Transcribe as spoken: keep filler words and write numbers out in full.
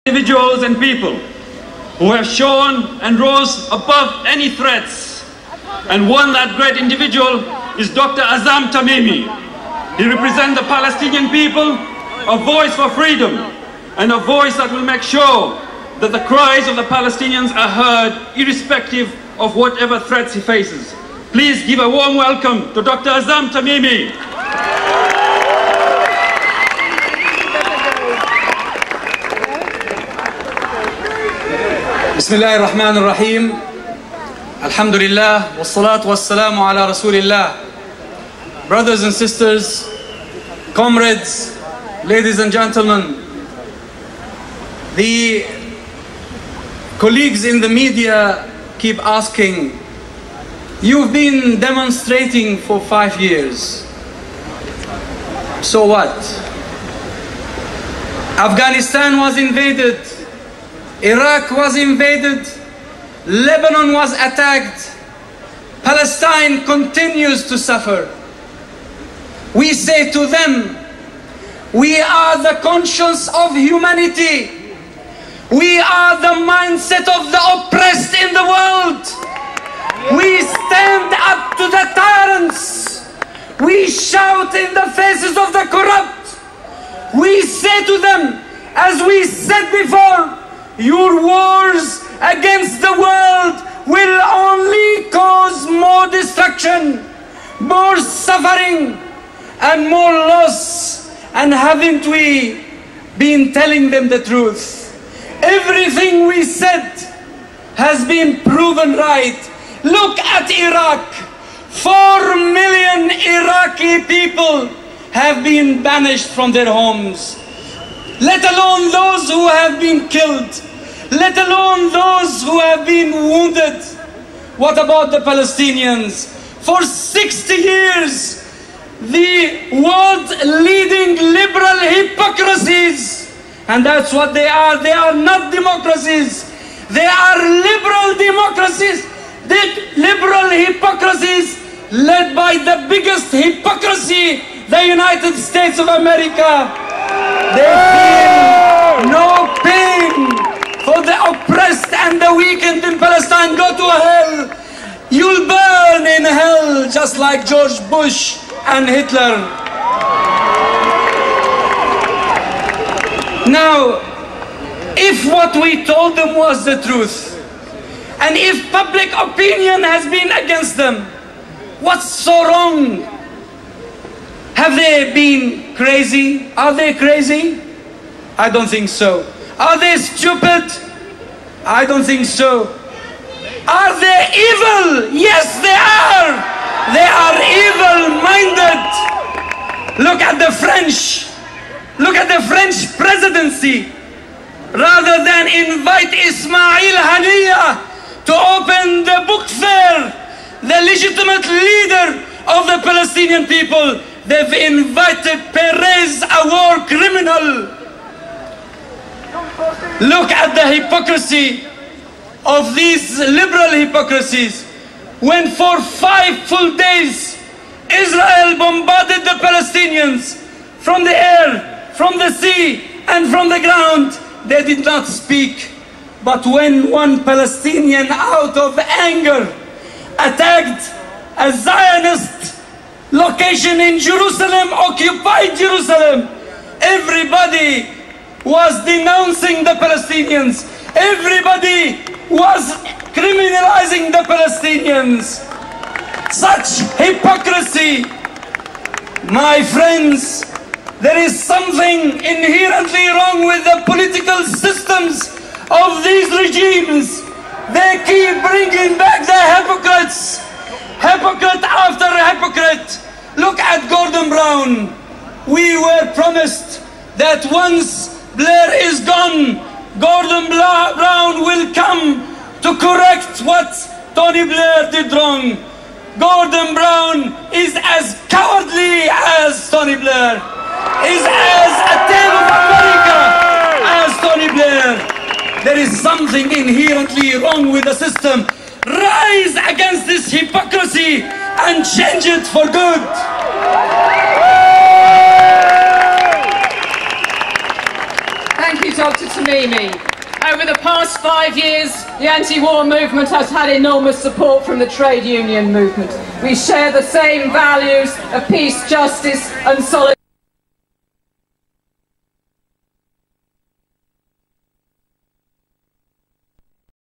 Individuals and people who have shown and rose above any threats. And one that great individual is Doctor Azzam Tamimi. He represents the Palestinian people, a voice for freedom, and a voice that will make sure that the cries of the Palestinians are heard irrespective of whatever threats he faces. Please give a warm welcome to Doctor Azzam Tamimi. Bismillah ar-Rahman ar-Rahim. Alhamdulillah, wassalatu wassalamu ala Rasulillah. Brothers and sisters, comrades, ladies and gentlemen, the colleagues in the media keep asking, you've been demonstrating for five years. So what? Afghanistan was invaded. Iraq was invaded, Lebanon was attacked, Palestine continues to suffer. We say to them, we are the conscience of humanity. We are the mindset of the oppressed in the world. We stand up to the tyrants. We shout in the faces of the corrupt. We say to them, as we said before, your wars against the world will only cause more destruction, more suffering, and more loss. And haven't we been telling them the truth? Everything we said has been proven right. Look at Iraq. Four million Iraqi people have been banished from their homes, let alone those who have been killed, let alone those who have been wounded. What about the Palestinians? For sixty years, the world's leading liberal hypocrisies, and that's what they are, they are not democracies, they are liberal democracies, the liberal hypocrisies led by the biggest hypocrisy, the United States of America. They feel no pain for the oppressed and the weakened in Palestine. Go to hell. You'll burn in hell just like George Bush and Hitler. Now, if what we told them was the truth, and if public opinion has been against them, what's so wrong? Have they been crazy? Are they crazy? I don't think so. Are they stupid? I don't think so. Are they evil? Yes, they are. They are evil-minded. Look at the French. Look at the French presidency. Rather than invite Ismail Haniyeh to open the book fair, the legitimate leader of the Palestinian people, they've invited Perez, a war criminal. Look at the hypocrisy of these liberal hypocrisies. When for five full days Israel bombarded the Palestinians from the air, from the sea, and from the ground, they did not speak. But when one Palestinian, out of anger, attacked a Zionist location in Jerusalem, occupied Jerusalem, everybody was denouncing the Palestinians. Everybody was criminalizing the Palestinians. Such hypocrisy. My friends, there is something inherently wrong with the political systems of these regimes. They keep bringing back the hypocrites. Hypocrite after hypocrite. Look at Gordon Brown. We were promised that once Blair is gone, Gordon Brown will come to correct what Tony Blair did wrong. Gordon Brown is as cowardly as Tony Blair, is as a tail of America as Tony Blair. There is something inherently wrong with the system. Rise against this hypocrisy and change it for good. Thank you Doctor Tamimi. Over the past five years, the anti-war movement has had enormous support from the trade union movement. We share the same values of peace, justice and solidarity.